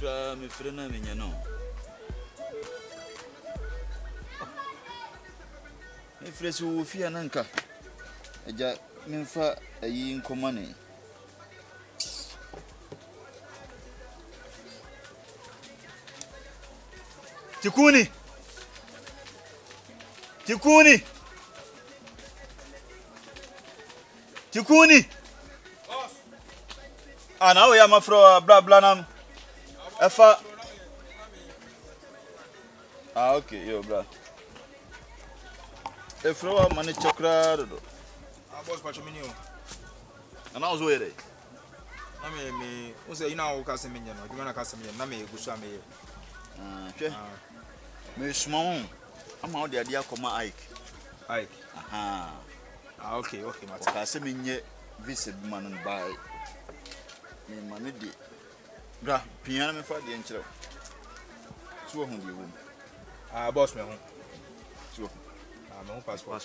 cry, my friend, I mean, you know. If there's a fear and anchor, a jack, me for a yin common. Tikuni! Tikuni! Tikuni! And now we are from Blanam. Efa. Okay, yo, bro. If you want money, chocolate. Boss, what you mean? And I was waiting. I mean, who say you know, Casimir, you want a Casimir, Name, Gusame. Me small. I'm out the idea of my Ike. Ike. Aha. Okay, Matt. Casimir, visit man and buy. Me money did. Bra, piano for the intro. 200 room. Boss, my home. So, I'm home passport.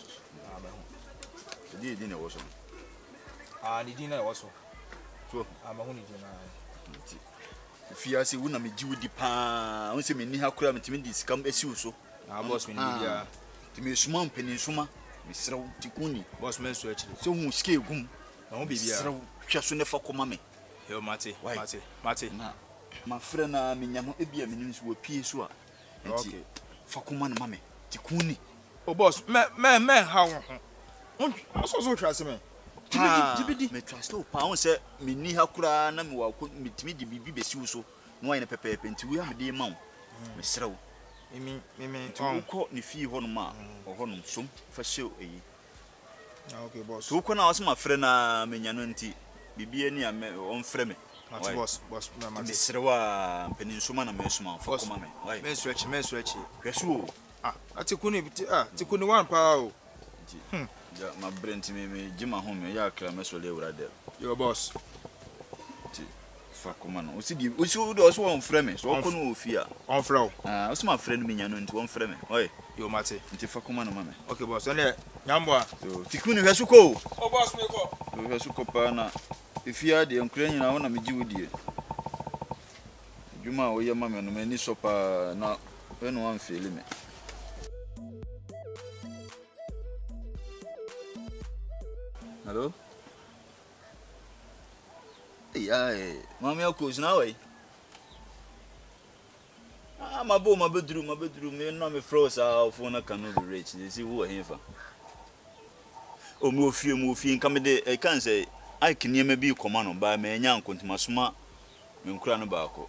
The dinner was The dinner also. So, I'm a honey dinner. If you see one of me, Jew de pa, once me near cram to me this come as you so. Boss, me, to me small penny summa, Miss Tikuni, boss, men search. so who scale goom. I won't be here. Just never come me. Yo, Matty, My friend, I mean, I'm a beer means will peace. Okay, for command, mammy, Tikuni. Oh, boss, man, how? I'm so trust me. Me trust no pound, sir. Me ni hakura na me wa meet me the bibi besi so. No ine pepe penti we am dey ma. Me srew. Me to ko ni fi ho no ma. O ho no som fa hyew eyi. Okay, boss. To ko na was ma frɛ na me nya no nti bibi ani am on frɛ me. Boss, me srew a penin soma na me soma fa koma me. Why? Me stretch. Hweso. Tikuni one power. Ja ma brent me jima ho me ya kra me so le wura der. Your boss. Fa koma no. Osi do so won frɛ me. So ko no ofia. On flow. Osi ma frɛ no me nya no nti won frɛ me. Oi. Yo mate. Nti fa koma no ma me. Okay, boss. Ene nyamboa. So tikuni hweso ko. Oh, boss me ko. Hweso ko pa na ifia de nkura nyina wona me giwudie. Djuma wo ye ma me no me ni so pa na we no wan feel me. Hello? Yeah, mommy, of course, now. My bedroom, me no me froze out for na cannot be rich. They see who are here for. Oh, move you, come de, I can't say, I can near me be command by me, young contima smart, me crown barco.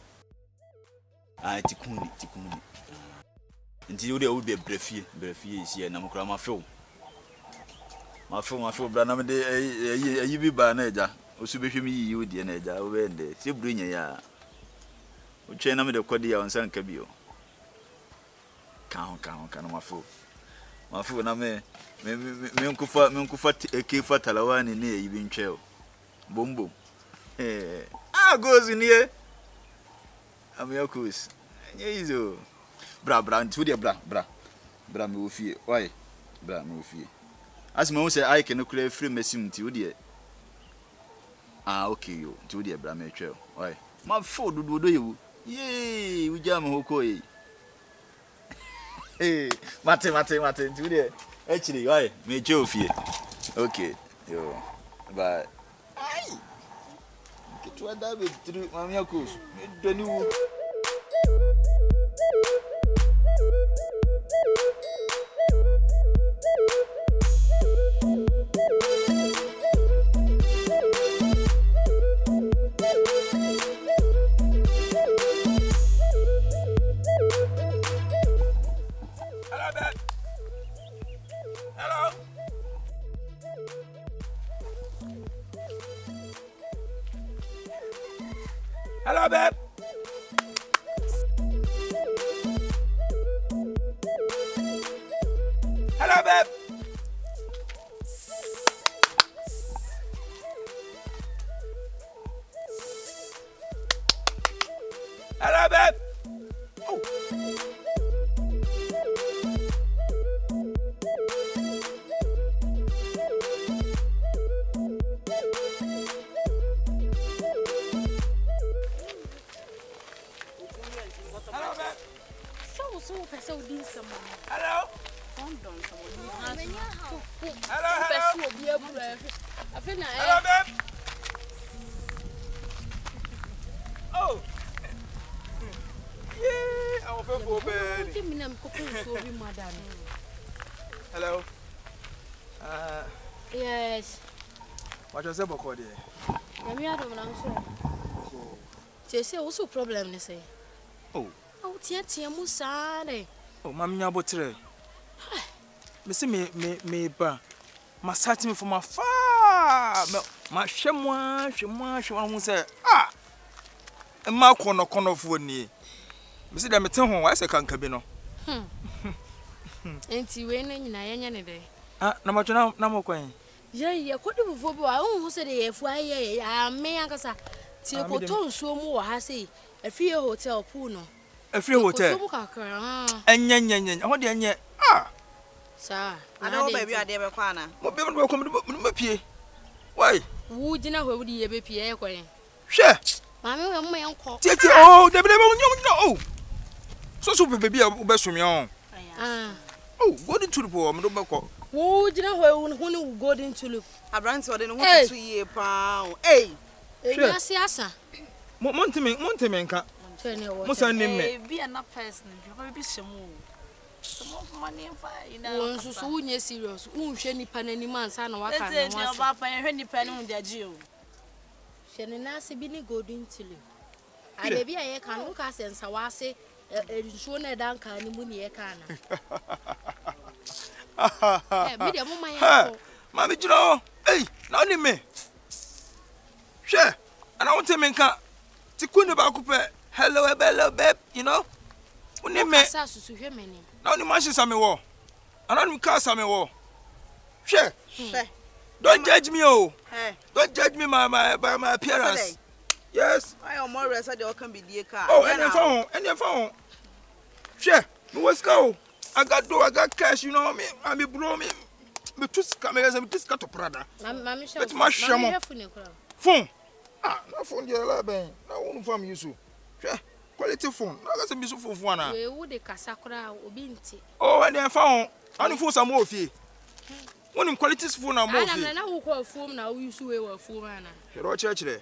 I tikuni. Until there would be a breath is here, and I'm crying my phone. My phone, Branham, you be by Naja, or so be me, you, dear Naja, over there. See, bring ya. We chain them the Codia on San Cabio. Count, my fool. My fool, I may Kufa a key for Talawani near even chair. Boom. Goes in here. I'm your coos. Yes, bra, to the bra, me with you. Why, bra, me with you. As my say, I can clear free messing to you. Okay, you to the bra, me trail. Why, my food do you? Yay, we jam hokoi. Hey, mate, to the actually, why, me joke here. Okay, yo, but I get to a double through my uncles. The new. Hello, babe. Hello, babe. Hello, babe. Oh. Hello, babe. Oh. Yeah, I'm for bed. Hello. Yes. What you say about there? Say what's the problem they say? Oh. Oh, tia musare. Oh, mammy, you about today. Me ba. My sat me from afar. My shemwa, who say, ah, and my corner for me. Missy, I'm at home. I say, can't cabino. Ain't you winning in a day? Ah, no matter now, no more coin. Yeah, could you for I who said if I may answer. Tiopoton so more has a free hotel puno. A free hotel. And yen, what the yen? Ah, sir, I know baby I never corner. what people will come to my pay? Why? Would you know who would you be Pierre? Share. Mamma, my uncle. Oh, they no. So super baby, I'll best from your own. Oh, go into the poor, Madame. Would you know who go into look? I ran to the 1 year pound. Hey, Yes, yes, sir. Montemenka. Musa name me. Be enough person. You be some money and fine. Once so serious. Shany penny man, son, what That's it. Your papa and Henny Penny on their Jew. Shany Nasi Bini go into look. I may be a can look as and Sawase, Shona Danka, and Muni Ekana. Medium, my Mammy, you know, hey, not in me. Share, and I want to make a Tikuna Bakupe. Hello, babe, you know. When they met, now the matches are me war. And I'm cast on me war. Share, don't judge me, oh. Don't judge me by my appearance. Yes. I am more rest. I can be the car. Oh, and your phone. Share, let's go. I got cash, you know me. I'm a bro, me just cameras and just got to Prada. That's my shaman. Phone. Ah, no phone, dear Laban. No one from you, so. Quality phone. No, that's a beautiful one. We would the Casacra or Binti. Oh, and then found only for some more fee. One in quality phone, I'm more. I know who call phone now, you swear a fool man. You're church there.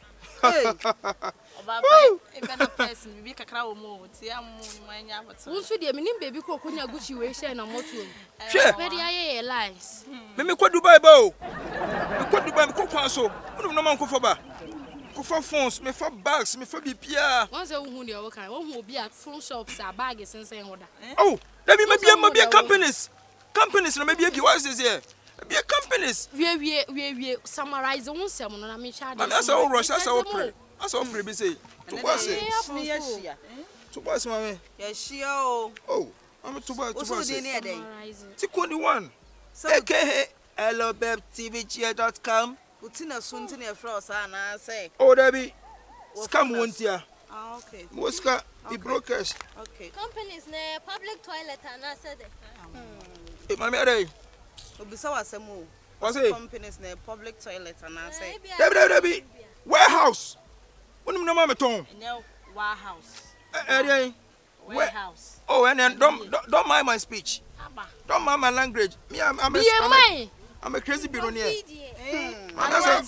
If a person, we can crowd more. See, I'm more. Won't you dear meaning baby cook when you Gucci way share no more to Share. very I lies. Maybe what Dubai bow. What Dubai cook so. No man for bar. For phones, me for bags, me for BPR. Once a wound your kind, one will be at phone shops, a bag is in saying order. Oh, there may be a companies. Companies, no maybe a wise is here. Be a companies. We summarize one sermon on a child. That's all rush, that's all pray. That's all pray, be say. To what's it? To what's my yes, she oh. Oh, I'm to what? What's the near day? Take 21. Okay, hello, BebTVG.com. Utina soon to near frost, and I say, oh, Debbie, scam one here. Okay. Muska, the brokers. Okay. Companies near public toilet and I said It my mother. Obisawa Semu. What's it? Companies near public toilet and I say, Debbie, warehouse. What do you know, Mamma Tom? No, warehouse. Warehouse. Oh, and then don't mind my speech. Don't mind my language. Me, I'm a crazy billionaire. I'm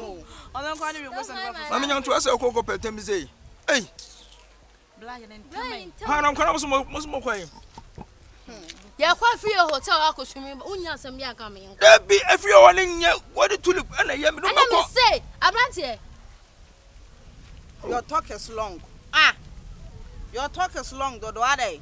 going to ask a cocoa per Temizay. Hey, I'm going to more quiet. Yeah, quite free a hotel. I could swim, but only some young coming. There be everyone in here. What did you look? And I am not say, I'm not here. Your talk is long. Ah, your talk is long, Dodo. Are they?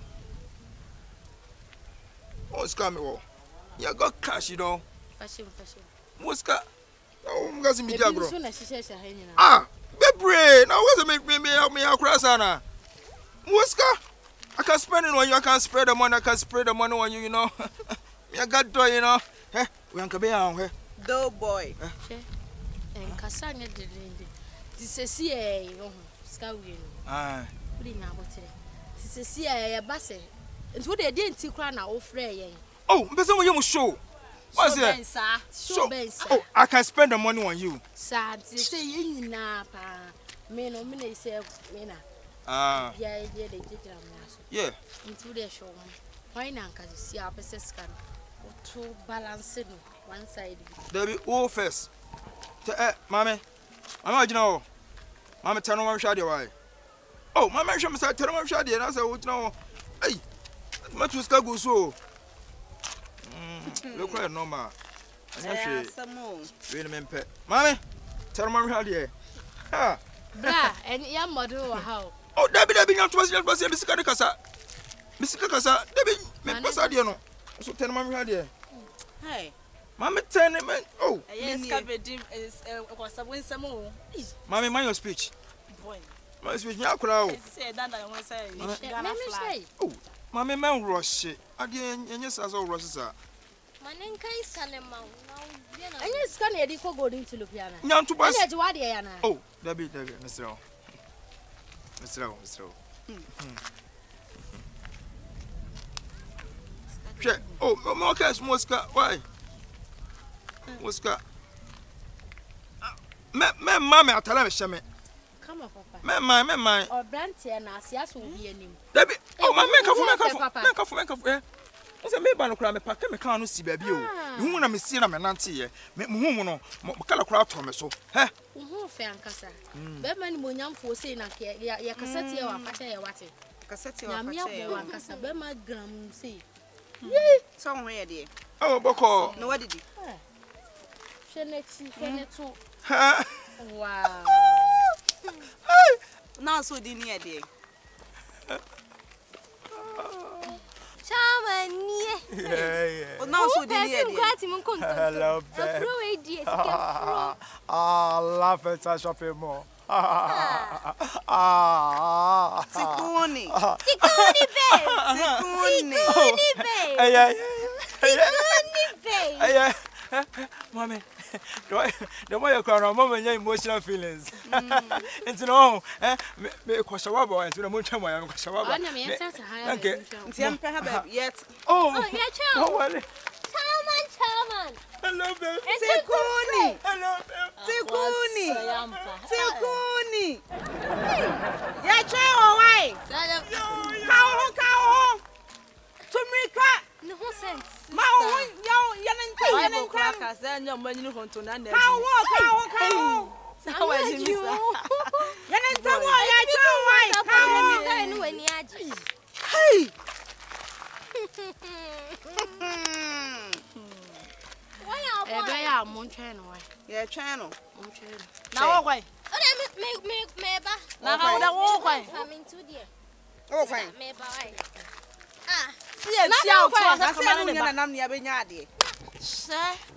Oh, it's coming. You got cash, you know. Fashion. Muska. Oh, I'm going to meet you. Soon as she says, ah, be now what's make me help me across, Anna? Muska. I can spend it on you. I can spread the money. I can spread the money on you, you know. I got to, you know. Eh, we can be on here. Do boy. And Cassandra did this is a scouting. Ah, putting out today. This is a basse. And what they didn't see crown out free. oh, but some of you show. What's it? So, oh, I can spend the money on you. Sad, say you napa. Men or men say, Mina. Ah, yeah, they did. yeah. Into their show. Why not? Because you see our scan. to balance it one side. Debbie, oh, first. Mammy, I'm not, you know. Mamma, tell me shady why. Oh, my man, I'm saying, tell me shady, and I said, what no. Hey, much was go so. Look where no ma. Some more. Wait a minute, Mammy, tell me shady. Ha. Blah, and young model how. Oh, Debbie, not was your boss, Miss Cassa. Miss Cassa, Debbie, make Pasadiano. So tell me shady. Hey. Mammy, tell him, oh, Yes, Cabin is a win some more. Mammy, mind your speech. My speech, now crowd. Say that I want to say. Let me say. Oh, Mammy, man, rush it. Again, yes, as all rushes are. My name is Kanema. And you scan a deco going to Lupiana. Young to pass. Oh, Debbie, Mr. Mr. Oh, more cash, Mosca. Why? Mosca. Mamma, I'll tell him, Shaman. Come on, Papa. My. Or Branty and Asias will be a name. Debbie, oh, my make up. I said, maybe I'm crying. Pack me can't see baby. You want to miss him and Nancy. Me, no, Macala crowd, Thomas. So, eh? Who fair and Cassa? Berman Munyam for saying, I cassette you and Pate what it. Cassette you and Cassa, Berma Gram say. Somewhere, dear. Oh, Boko. No, what did you? Shenet, Ha! wow. Now, so didn't you, dear? Charming. Well, now, so didn't you? Hello, laugh at our shopping mall. Tikuni. Tikuni, babe. Tikuni, babe. Tikuni, babe. Mommy, the way you cry, Mama, your emotional feelings. And to know, me Kwasawabo and to the Muncham, I am Kwasawabo. Okay. Yet. Oh, yeah, Charman. Hello, baby. Tikuni. Hello, Tikuni. Yeah, child, why? Cow. Tumika. No sense. Ma, young crackers, then your money on to none. Cow. How is you? Hey. Why are Montana? Yeah, channel. Now, why? Me, now, why? I'm into dear. Oh, fine. Me, bye. See, I see, I'm near Benyadi. sir.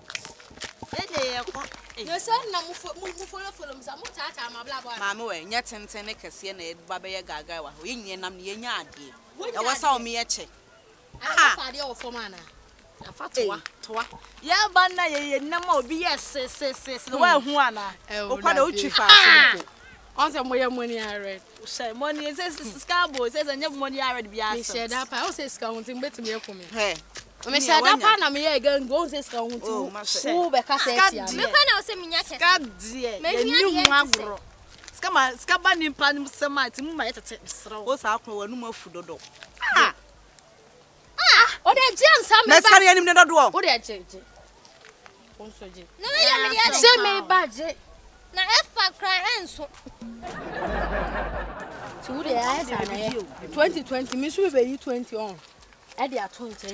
You said, no, for them, some tata, my blabber. Mamma, yet and Seneca, Babaya Gaga, Indian, I'm near Yadi. I was all me a check. Ah, the old for manner. Yeah, but now you no be yes, well, Juana. Oh, quite a chifa. On some way money I read. Say money says Scarborough says I never money I read. Be said up, I was counting better me for me. Hey, I said up, and me again goes this counting. Oh, because I say, me, dear, maybe you magro. Scaban in Pan Samite, might take what's out no more food. Oh, that James, let's carry him in the door. What did I change? No, send me budget. Now, if I cry, and so. So, the eyes are 2020, Miss River, you 20 on. Eddie are 20.